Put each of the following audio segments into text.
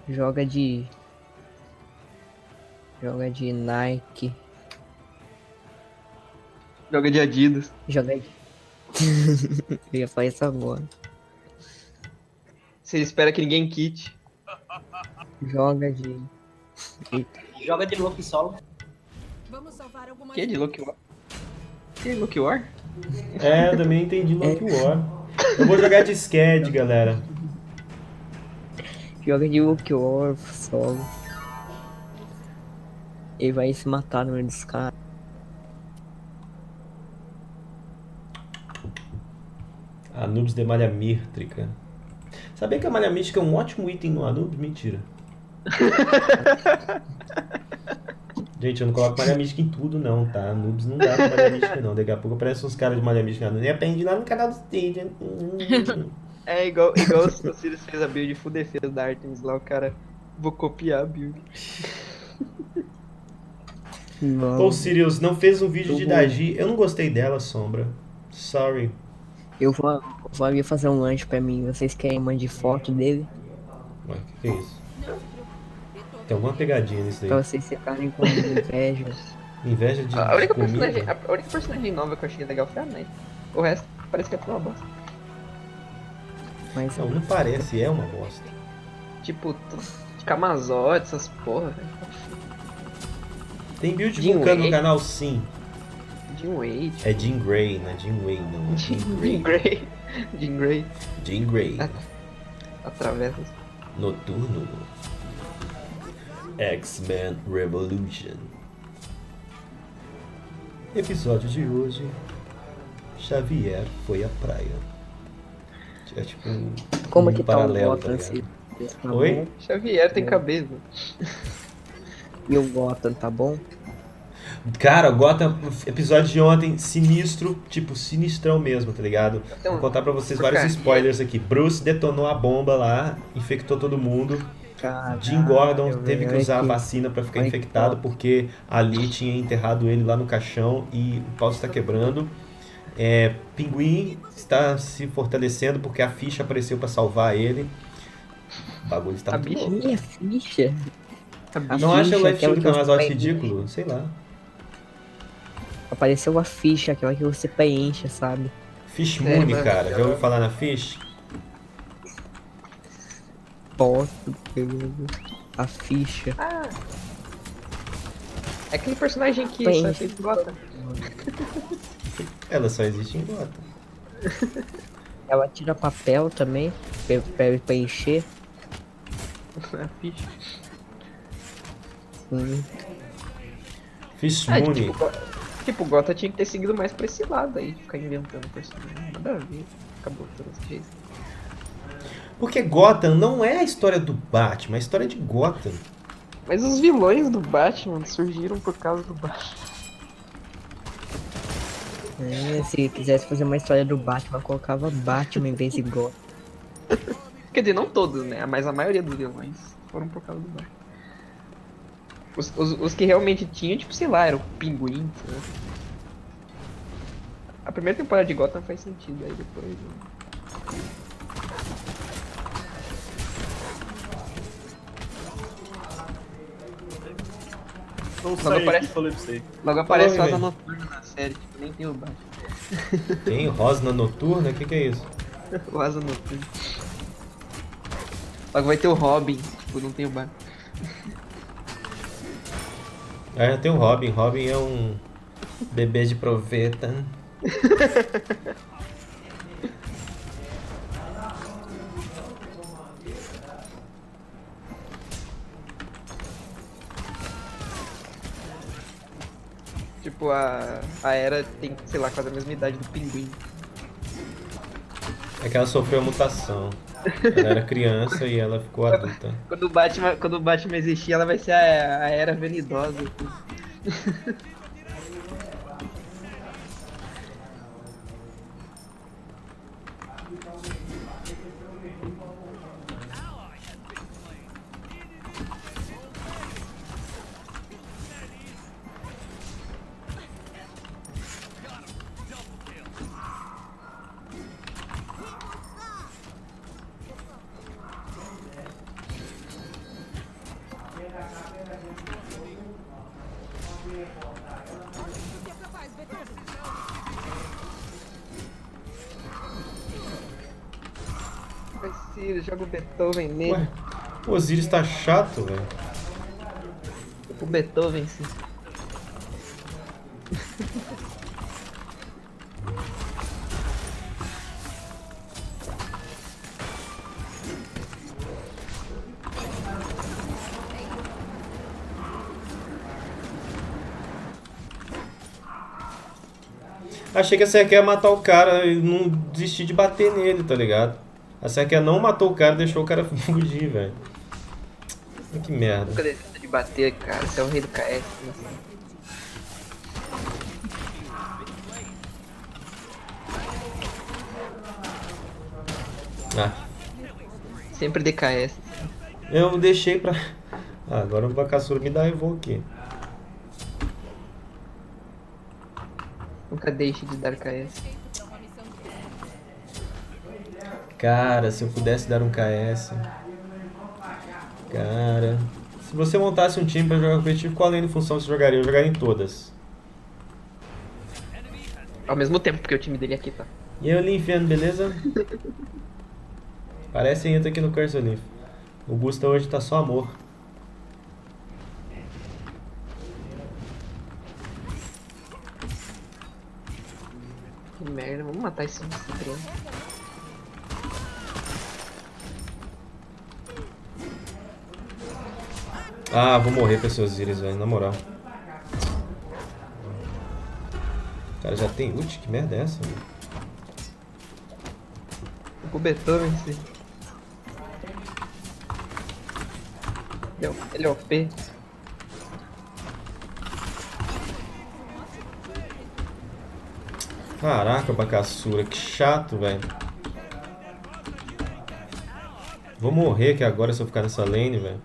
Joga de. Joga de Nike. Joga de Adidas. Joga de. Eu ia falar isso agora. Você espera que ninguém quite. Joga de. Eita. Joga de Loki solo. Vamos salvar algumas Que de Loki War? Que Loki War? É, eu também entendi Loki War. Eu vou jogar de Sked, galera. Joga de Luke War solo. Ele vai se matar no meio dos caras. Anubis de malha mírtrica. Sabia que a malha mística é um ótimo item no Anubis? Mentira. Gente, eu não coloco malha mística em tudo não, tá? Anubis não dá pra malha mística não. Daqui a pouco aparecem uns caras de malha mística. Nem aprendi lá no canal do Stadia. É igual o Sirius fez a build full defesa da Artemis lá, o cara... Vou copiar a build. Pô, Sirius, não fez um vídeo de Dagi. Eu não gostei dela, Sombra. Sorry. Eu vou ali fazer um lanche pra mim. Vocês querem mandar foto dele? Ué, que é isso? Tem alguma pegadinha nisso Pra aí. vocês ficarem com inveja. Inveja de A única, comida? personagem nova que eu achei legal foi a Knight. O resto parece que é tudo uma bosta. Mas Não parece, é uma bosta. Tipo, de Camazote, essas porra, velho. Tem build Jean vulcano no Wade. canal, sim. Jean Wade. É Jean Grey, não é Jean Wayne, não. É Jean Jean Grey. Grey. Jean Grey. Jean Grey. Atravessa. Noturno. X-Men Revolution. Episódio de hoje. Xavier foi à praia. É tipo um como mundo que tá o paralelo, Gotham? tá ligado? Tá Oi? bom? Xavier tem cabelo. E o Gotham tá bom? Cara, o Gotham, episódio de ontem, sinistro, tipo, sinistrão mesmo, tá ligado? Então, Vou contar pra vocês por vários quê? spoilers aqui. Bruce detonou a bomba lá, infectou todo mundo. Caralho, Jim Gordon teve que velho, usar a que- vacina pra ficar Ai, infectado que- porque ali tinha enterrado ele lá no caixão e o pau está quebrando. Pinguim está se fortalecendo porque a ficha apareceu pra salvar ele. O bagulho está A muito bicha? louco. Minha ficha. A Não acha o ficha, Life aquela Shield que você Camazote preenche. ridículo? Sei lá. Apareceu a ficha, aquela que você preenche, sabe? Fish Moon, mas- cara. Já ouviu falar na Fish? Posso, beleza. A ficha. Ah! É aquele personagem que Bem. só fez Gotham. Ela só existe em Gotham. Ela tira papel também, pra preencher. A ficha. Fish Ah, Moon. tipo, o Gotham tinha que ter seguido mais pra esse lado aí, ficar inventando personagem. Nada a ver. Acabou todo esse jeito. Porque Gotham não é a história do Batman, é a história de Gotham. Mas os vilões do Batman surgiram por causa do Batman. Se quisesse fazer uma história do Batman, colocava Batman em vez de Gotham. Quer dizer, não todos, né? Mas a maioria dos vilões foram por causa do Batman. Os que realmente tinham, tipo, sei lá, era o Pinguim, né? A primeira temporada de Gotham faz sentido, aí depois... Não Logo sai aparece- aqui, falei pra você. Logo aparece Falou, Rosa velho. Noturna na série, tipo, nem tem o Batman. Tem Rosna Noturna? O que é isso? O Rosa Noturna. Logo vai ter o Robin, tipo, não tem o Batman. Tem o Robin. Robin é um bebê de proveta. Tipo, a Era tem, sei lá, quase a mesma idade do Pinguim. É que ela sofreu a mutação. Ela era criança e ela ficou adulta. Quando o Batman existir, ela vai ser a Era Venidosa. Assim. Vai ser, joga o Beethoven nele. Ué, o Osiris tá chato, velho. O Beethoven, sim. Achei que a Serquia ia matar o cara e não desistir de bater nele, tá ligado? A Serquia não matou o cara e deixou o cara fugir, velho. Que merda. Nunca desista de bater, cara. Você é o rei do KS. Assim. Ah, Sempre DKS. eu deixei pra... Ah, agora o Bakasura me dá Evo aqui. Nunca deixe de dar KS. Cara, se eu pudesse dar um KS... Cara... Se você montasse um time pra jogar competitivo, qual lane de função você jogaria? Eu jogaria em todas. Ao mesmo tempo, porque o time dele aqui tá. E aí, Olimpiano, beleza? Parece entra aqui no Curse Olymph. O Gusta hoje tá só amor. Que merda, vamos matar esse Cipriano. Ah, vou morrer pra esses Osiris, velho, na moral. O cara já tem ult? Que merda é essa? Véio? O Beethoven, sim. Ele é OP. Caraca, Bakasura, que chato, velho. Vou morrer aqui agora se eu ficar nessa lane, velho.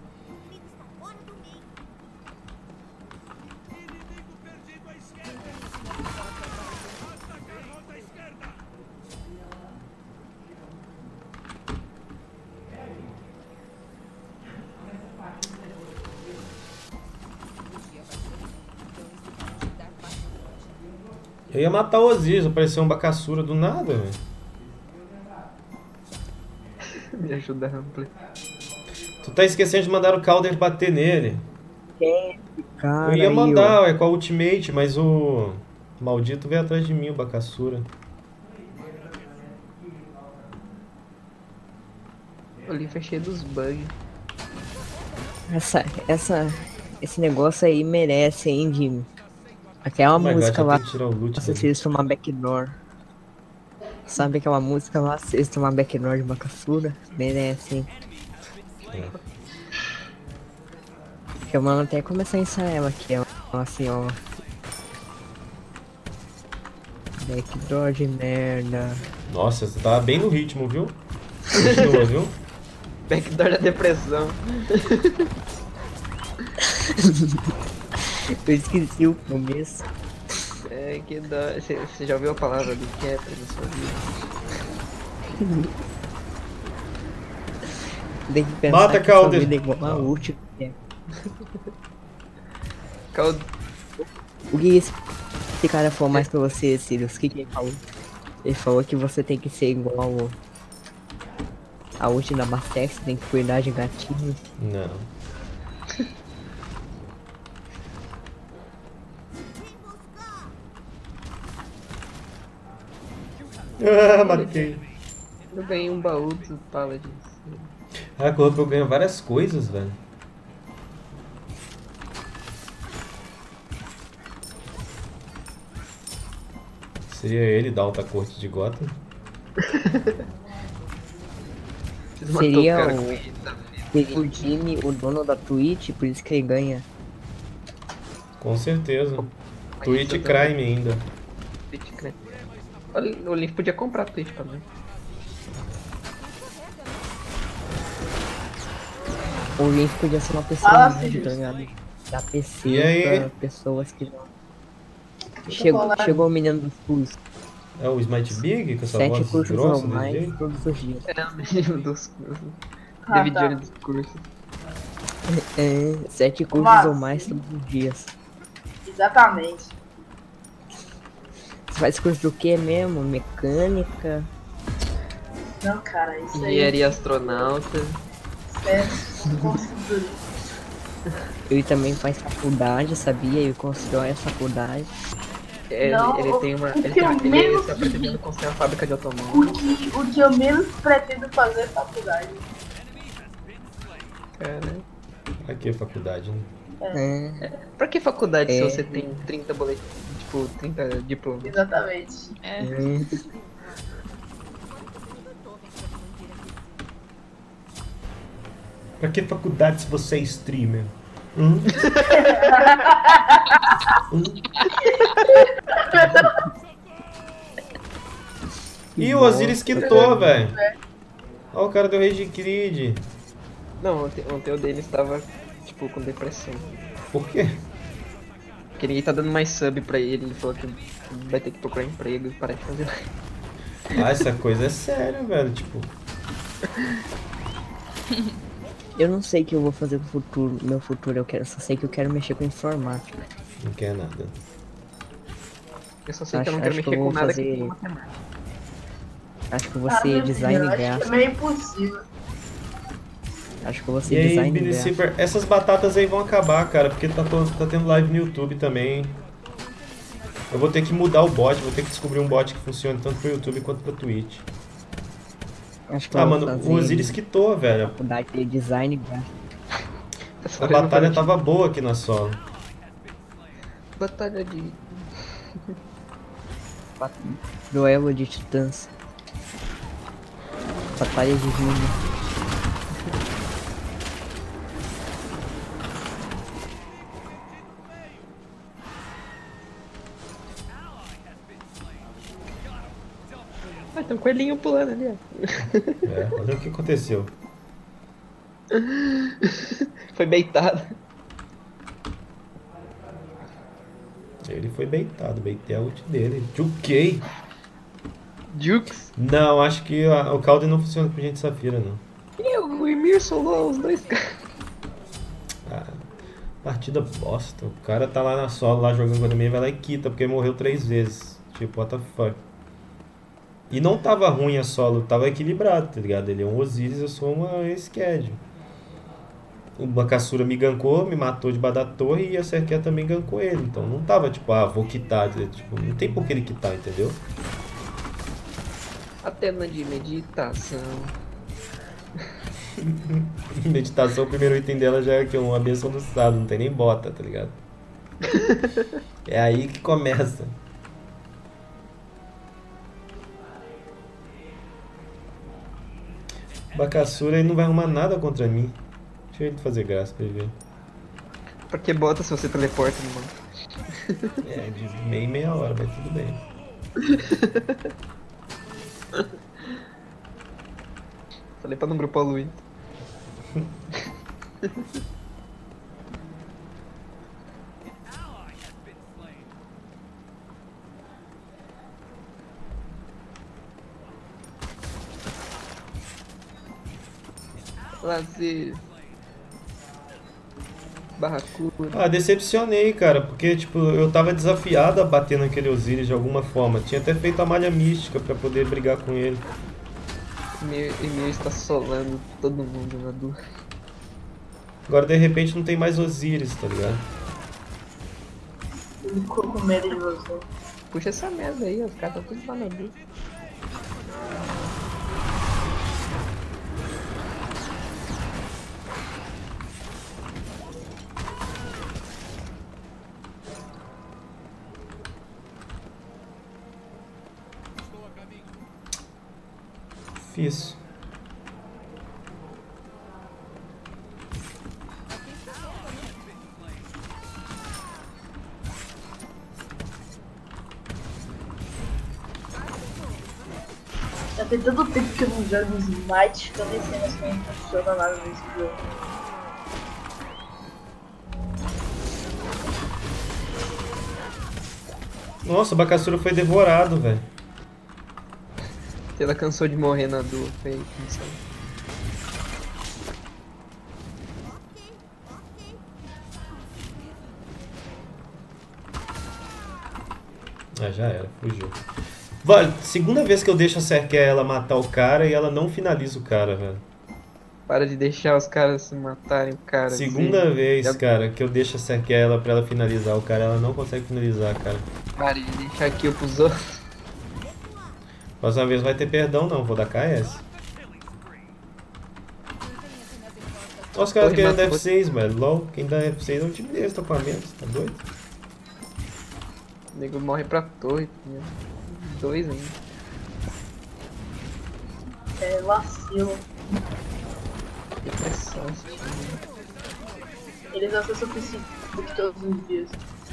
Eu ia matar o Osiris, apareceu um Bakasura do nada, velho. Me ajuda, Rampler. Tu tá esquecendo de mandar o Calder bater nele. Cara, Eu ia aí, mandar, é com a ultimate, mas o maldito veio atrás de mim, o Bakasura. O livro é cheio dos bugs. Esse negócio aí merece, hein, de... Aquela Oh my God, música já lá, tem que tirar o loot se dele. eles tomar backdoor. Sabe aquela música lá, se eles tomar backdoor de Bakasura? Merece, hein. É. Porque o mano até começar a ensaiar ela aqui, ó. Assim, ó. Backdoor de merda. Nossa, você tava bem no ritmo, viu? Continua, viu? Backdoor da depressão. Eu esqueci o começo. É, que dó. Você já ouviu a palavra do que é pra sua vida? Tem que pensar Mata, que essa Calder. vida é igual a última. O que esse cara falou mais pra você, Sirius? O que ele falou? Ele falou que você tem que ser igual a ult da Bastex, você tem que cuidar de gatinhos. Não. Ah, matei. Eu ganhei um baú do Paladins. Ah, com o eu ganho várias coisas, velho. Seria ele da alta corte de Gotham? Vocês matou Seria o cara o- com isso, tá? Seria o Jimmy, o dono da Twitch, por isso que ele ganha. Com certeza. Mas Twitch eu crime ainda. Twitch, né? Olha, o Link podia comprar Twitch também. O Link podia ser uma pessoa Fala, humilde, Sirius. tá ligado? Da PC E aí? pra pessoas que não. falando. Chegou o menino dos cursos. É o Smite Big com essa 7 voz cursos grossa ou desse mais jeito? todos os dias. É o menino dos cursos. Ah, David tá. Jones dos cursos. 7 cursos Mas- ou mais todos os dias. Exatamente. Você faz curso do que mesmo? Mecânica? Não, cara, isso aí Engenharia astronauta. é construtor. Ele também faz faculdade, sabia? Ele constrói a faculdade. Não, Ele tem uma. o Ele, que eu ele menos tá pretendendo construir uma fábrica de automóvel. O que eu menos pretendo fazer é faculdade. Cara. Pra que faculdade, né? É. Pra que faculdade se É. você tem 30 boletos? Tipo, 30 diplomas? Exatamente. É. Pra que faculdade se você é streamer? Hum? Ih, o Osiris quitou, velho. Ó, o cara do Rage Creed. Não, ontem o Denis tava, tipo, com depressão. Por quê? Porque ninguém tá dando mais sub pra ele. Ele falou que vai ter que procurar emprego e parar de fazer. Ah, essa coisa é séria, velho. Tipo, Eu não sei o que eu vou fazer com o futuro, meu futuro, só sei que eu quero mexer com informática. não quer nada. Eu só sei que eu não Acho quero que eu mexer com vou nada fazer- que tem matemática. Acho que eu vou Ah, ser meu design filho, acho que gráfico. é meio impossível. Acho que eu vou E ser aí, design Billy gráfico. Zipper, essas batatas aí vão acabar, cara, porque tá tendo live no YouTube também. Eu vou ter que mudar o bot, vou ter que descobrir um bot que funcione tanto pro YouTube quanto pro Twitch. Acho que eu Ah, vou mano, fazer o Osiris quitou, velho. faculdade de design gráfico. Essa A hora eu não batalha falei, tava boa aqui na solo. tipo, batalha de. Duelo de titãs. Batalha de rima. Ah, tem um coelhinho pulando ali, ó. É, olha o que aconteceu. Foi beitado. Ele foi beitado, beitei a ult dele. Juquei! Jukes. Não, acho que o Calden não funciona com gente safira, não. O Emir solou os dois caras. Ah, partida bosta. O cara tá lá na solo, lá jogando contra mim, vai lá e quita, porque morreu 3 vezes. Tipo, what the fuck. E não tava ruim a solo, tava equilibrado, tá ligado? Ele é um Osiris, eu sou uma Sked. O Bakasura me gankou, me matou debaixo da torre e a Serquia também gankou ele. Então não tava tipo, ah, vou quitar. Tipo, não tem por que ele quitar, entendeu? Atena de meditação. Meditação, o primeiro item dela já é que uma benção do sábado, não tem nem bota, tá ligado? É aí que começa. Bakasura ele não vai arrumar nada contra mim. Deixa ele fazer graça pra ele ver. Porque bota se você teleporta no mano. É, de meia hora, mas tudo bem. Falei pra não grupar o Luiz. Lazer. Barracuda. Ah, decepcionei, cara, porque tipo, eu tava desafiado a bater naquele Osiris de alguma forma. Tinha até feito a malha mística pra poder brigar com ele. Emir está solando todo mundo na dor. Agora de repente não tem mais Osiris, tá ligado? Ele ficou com medo de você. Puxa essa merda aí, os caras estão tudo lá na dor. Fiz. Já tem tanto tempo que eu não jogo Smite que eu nem sei mais como funciona nada nesse jogo. Nossa, o Bakasura foi devorado, velho. Ela cansou de morrer na dor, foi cansado. Ah, já era, fugiu. Velho, segunda vez que eu deixo a Serquer ela matar o cara e ela não finaliza o cara, velho. Para de deixar os caras se matarem, cara. Segunda vez, já- cara, que eu deixo a Serquer ela pra ela finalizar o cara, ela não consegue finalizar, cara. Para de deixar kill pros outros. Próxima vez vai ter perdão não, vou dar KS. Olha os caras Oi, querendo matou. F6, velho. LOL, quem dá F6 é o time deles, tá com a menos, tá doido? O nego morre pra torre. Né? 2 ainda. É vacilo. Depressão esse time. Eles acessam o Facebook todos os dias.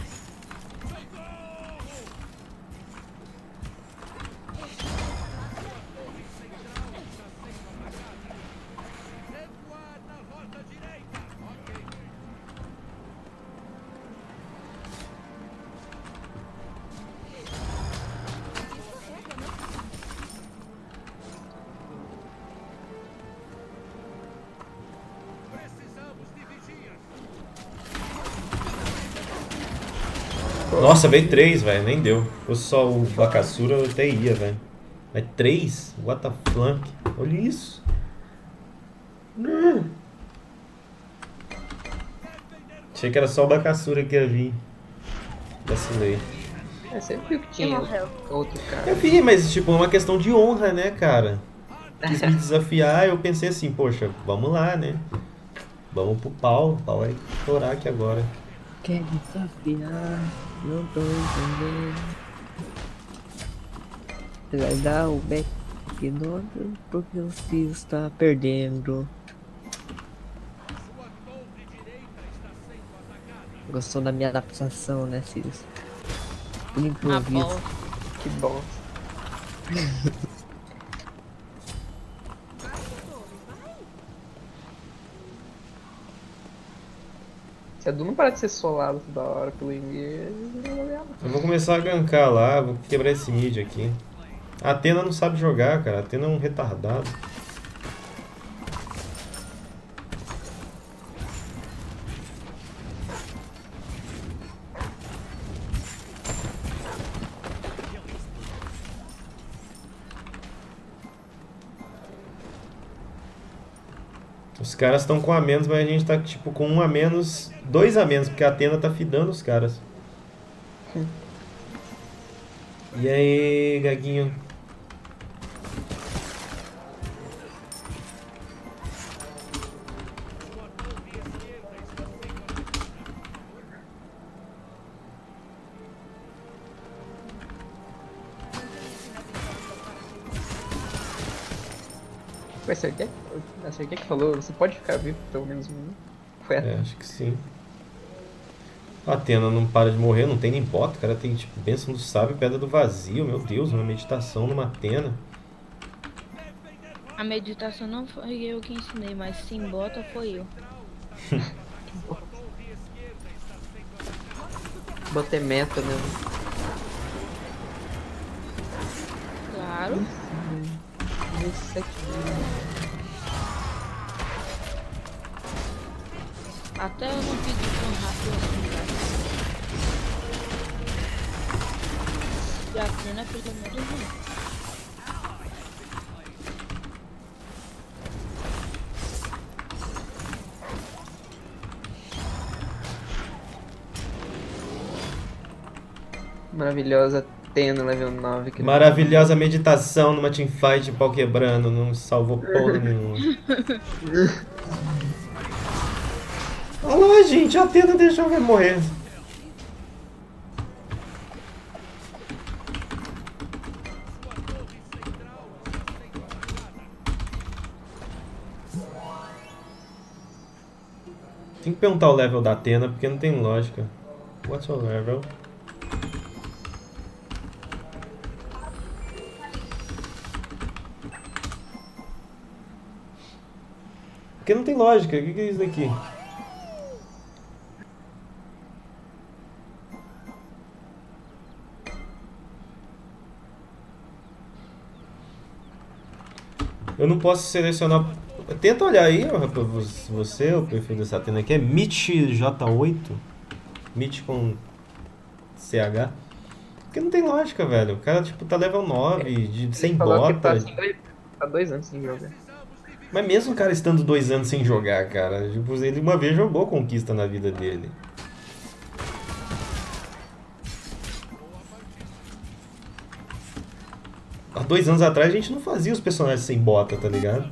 Nossa, veio 3, velho, nem deu. Se fosse só o Bakasura, eu até ia, velho. Mas 3? What the flank? Olha isso. Achei que era só o Bakasura que ia vir. Vacilei. É sempre que Quem tinha morreu? outro cara. Eu vi, mas tipo, é uma questão de honra, né, cara? Quis me desafiar, eu pensei assim, poxa, vamos lá, né? Vamos pro pau, o pau vai estourar aqui agora. Quer desafiar? Não tô entendendo. Você vai dar o back nota porque o Sirius tá perdendo. Gostou da minha adaptação, né, Sirius? Por Ah, improviso. bom. Que bom. Se a Du não parar de ser solado toda hora pelo Emir, não vai ganhar. Eu vou começar a gankar lá, vou quebrar esse mid aqui. A Athena não sabe jogar, cara. A Athena é um retardado. Os caras estão com a menos, mas a gente tá tipo com 1 a menos, 2 a menos, porque a Athena tá fidando os caras. E aí, Gaguinho? Vai ser quem? A Serquê que falou, você pode ficar vivo pelo menos um. Foi a É, acho que sim. A Athena não para de morrer, não tem nem bota, o cara tem tipo bênção do sábio e pedra do vazio, meu Deus, uma meditação numa Athena. A meditação não foi eu que ensinei, mas sim bota foi eu. Bota é meta, né? Claro. Isso aqui. Até eu não pedi tão rápido assim, cara. E a Athena pelo menos não. Maravilhosa Athena, level 9. Que Maravilhosa meditação numa teamfight, pau quebrando, não salvou porra nenhuma. Olha lá, gente, a Athena deixou eu morrer. Tem que perguntar o level da Athena, porque não tem lógica. What's your level? Porque não tem lógica. O que é isso daqui? Eu não posso selecionar. Tenta olhar aí, ó, você, o perfil dessa Athena aqui é MitchJ8. Mitch com CH. Porque não tem lógica, velho. O cara, tipo, tá level 9, sem Ele falou que bota. tá 2 anos sem jogar. Mas mesmo o cara estando 2 anos sem jogar, cara, tipo, ele uma vez jogou Conquista na vida dele. Há 2 anos atrás a gente não fazia os personagens sem bota, tá ligado?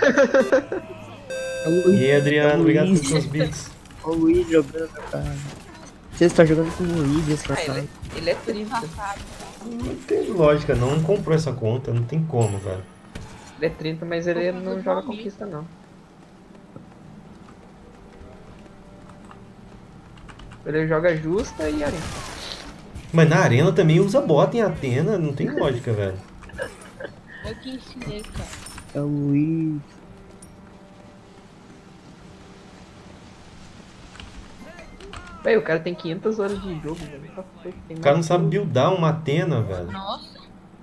E aí, Adriano, obrigado pelos seus bits. O Luiz jogando, cara. Você está jogando com o Luiz, esse cara. Ele é 30. Não tem lógica, não comprou essa conta, não tem como, velho. Ele é 30, mas ele não joga conquista, não. Ele joga justa e arena. Mas na arena também usa bota em Atena, não tem lógica, velho. Eu que ensinei, cara. É o Luiz. Véi, o cara tem 500 horas de jogo, velho. O cara não sabe buildar uma Atena, velho. Nossa.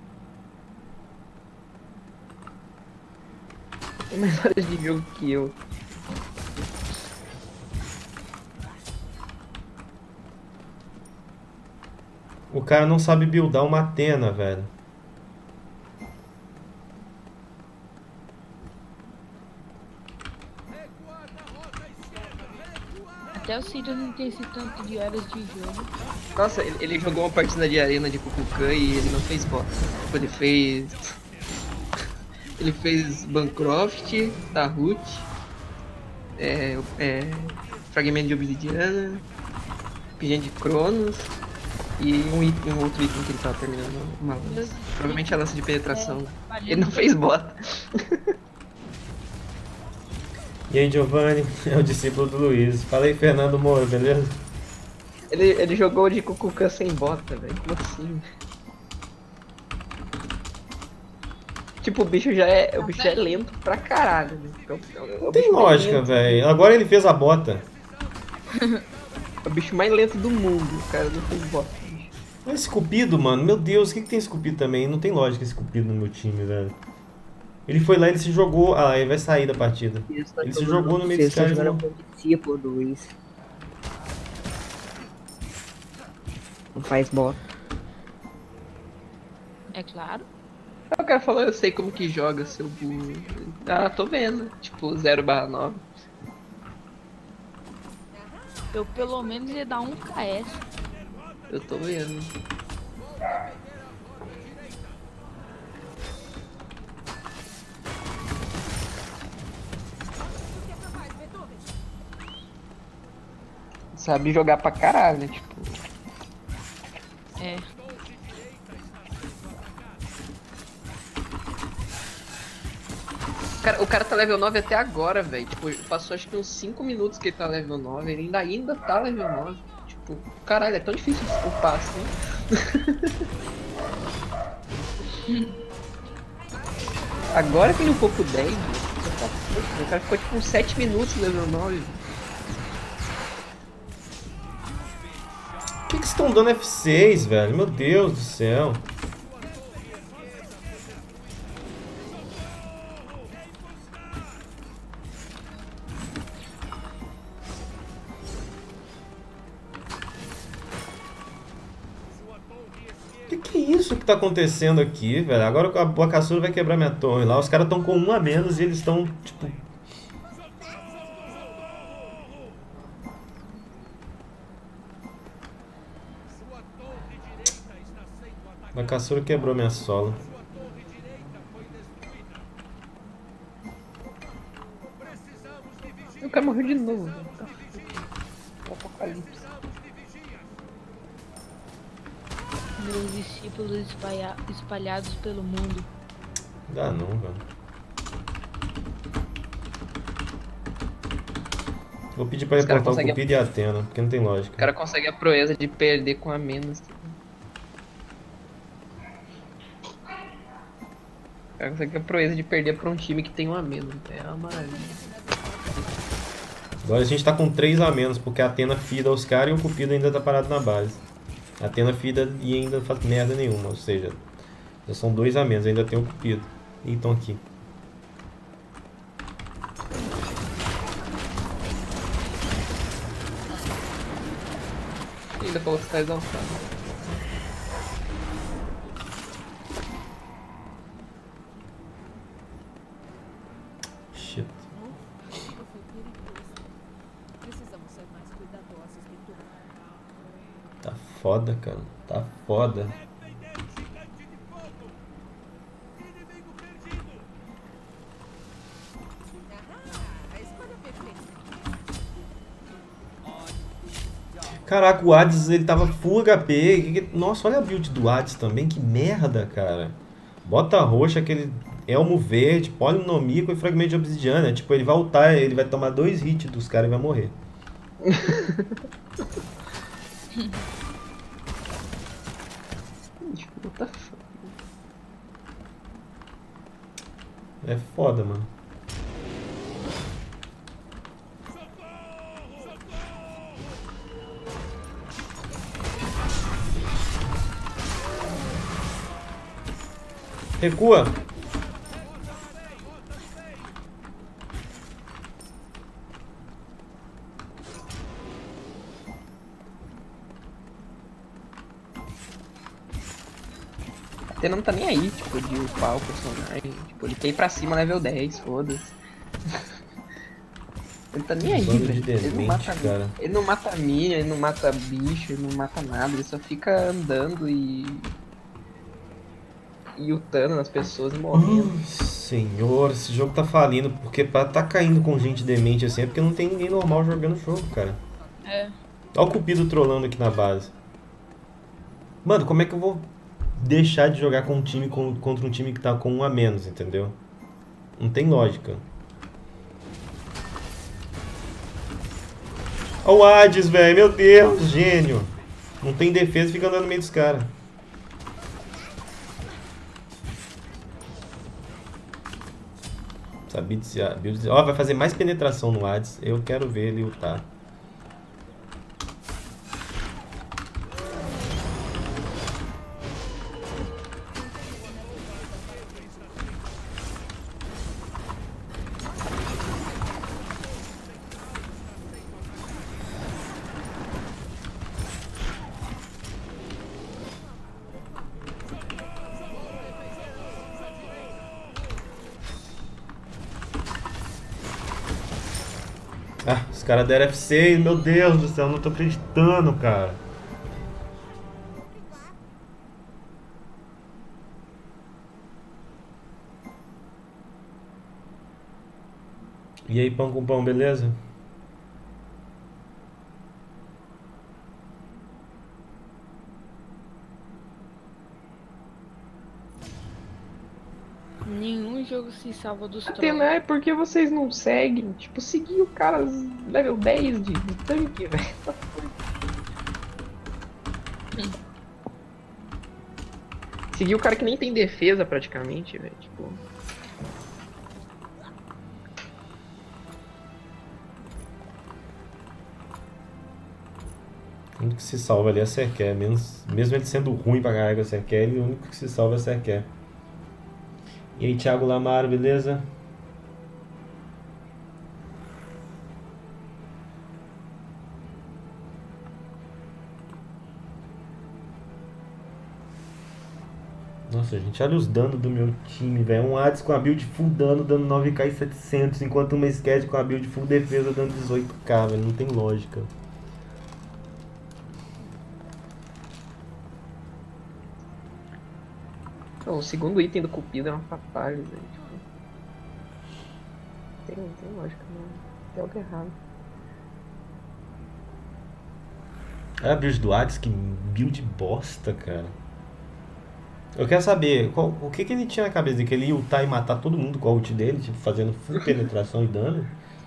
Tem mais horas de jogo que eu. O cara não sabe buildar uma Atena, velho. Até o Ciro não tem esse tanto de horas de jogo. Nossa, ele jogou uma partida de arena de Kukulkan e ele não fez bot. Tipo, ele fez. Ele fez Bancroft, Tahut, Fragmento de Obsidiana, Pingente de Cronos e um outro item que ele tava terminando uma lança. Provavelmente a lança de penetração. Ele não fez bota. E aí, Giovanni, é o discípulo do Luiz. Fala aí, Fernando Moura, beleza? Ele jogou de Kukulkan sem bota, velho. Como assim? Tipo, o bicho é lento pra caralho, né? Então, Não tem lógica, velho. Agora ele fez a bota. É o bicho mais lento do mundo, o cara não fez bota. Olha esse Cupido, mano. Meu Deus, o que tem esse Cupido também? Não tem lógica esse Cupido no meu time, velho. Ele foi lá, ele se jogou. Ah, ele vai sair da partida. Ele se jogou no meio dos caras. Você jogando com o discípulo do Luiz. Não faz bota. É claro. O cara falou, eu sei como que joga, seu burro. Ah, tô vendo. Tipo, 0/9. Eu pelo menos ia dar um KS. Eu tô vendo. Sabe jogar pra caralho, né? Tipo. É. O cara tá level 9 até agora, velho. Tipo, passou acho que uns 5 minutos que ele tá level 9. Ele ainda tá level 9. Tipo, caralho, é tão difícil upar assim. Agora que ele upou pro 10, o cara ficou tipo uns 7 minutos level 9. Por que estão dando F6, velho? Meu Deus do céu. Que é isso que tá acontecendo aqui, velho? Agora a Bocaçura vai quebrar minha torre lá. Os caras estão com 1 a menos e eles estão, tipo... A Bocaçura quebrou minha sola. O cara morreu de novo, velho. Apocalipse. Meus discípulos espalhados pelo mundo. Dá não, velho. Vou pedir pra reportar o Cupido e a Atena, porque não tem lógica. O cara consegue a proeza de perder com a menos. O cara consegue a proeza de perder pra um time que tem um a menos. É uma maravilha. Agora a gente tá com 3 a menos, porque a Atena fida os caras e o Cupido ainda tá parado na base. A Atena fida e ainda faz merda nenhuma, ou seja, já são 2 a menos, ainda tem o Cupido. E estão aqui. E ainda falou que tá exaltado. foda, cara. Tá foda. Caraca, o Hades, ele tava full HP. Nossa, olha a build do Hades também. Que merda, cara. Bota roxa, aquele elmo verde, polinomíaco e fragmento de obsidiana. Tipo, ele vai ultar, ele vai tomar 2 hits dos caras e vai morrer. Tipo, what the fuck? É foda, mano. Recua! Até não tá nem aí, tipo, de upar o personagem. Tipo, ele quer ir pra cima level 10, foda-se. Ele tá nem aí, Bando de velho. Ele não demente, mata cara. ele não mata mina, ele não mata bicho, ele não mata nada, ele só fica andando e ultando nas pessoas e morrendo. Senhor, esse jogo tá falindo, porque pra tá caindo com gente demente assim é porque não tem ninguém normal jogando o jogo, cara. É. Olha o Cupido trolando aqui na base. Mano, como é que eu vou deixar de jogar com um time contra um time que tá com 1 a menos, entendeu? Não tem lógica. Olha o Hades, velho, meu Deus, gênio. Não tem defesa e fica andando no meio dos caras. Sabia dizer, ó, vai fazer mais penetração no Hades. Eu quero ver ele lutar. Ah, os caras deram F6, meu Deus do céu, não tô acreditando, cara. E aí, pão com pão, beleza? Nenhum jogo se salva dos Atena, trolls. é porque vocês não seguem. Tipo, seguir o cara level 10 de tanque, velho. Seguir o cara que nem tem defesa praticamente, velho. Tipo. O único que se salva ali é a Serquer. Mesmo ele sendo ruim pra carregar a Serquer, o único que se salva é a Serquer. E aí, Thiago Lamaro, beleza? Nossa, gente, olha os danos do meu time, velho. Um Hades com a build full dano, dando 9k e 700, enquanto uma Sked com a build full defesa, dando 18k, velho. Não tem lógica. Não, o segundo item do Cupido é uma fatalha, velho. Tipo. Não tem lógica, não. Tem algo errado. Olha a build do Hades, que build bosta, cara. Eu quero saber o que ele tinha na cabeça de que ele ia ultar e matar todo mundo com a ult dele, tipo, fazendo full penetração e dano.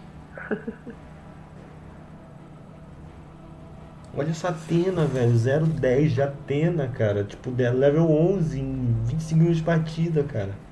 Olha essa Athena, velho, 0,10 de Athena, cara. Tipo, level 11 em 25 minutos de partida, cara.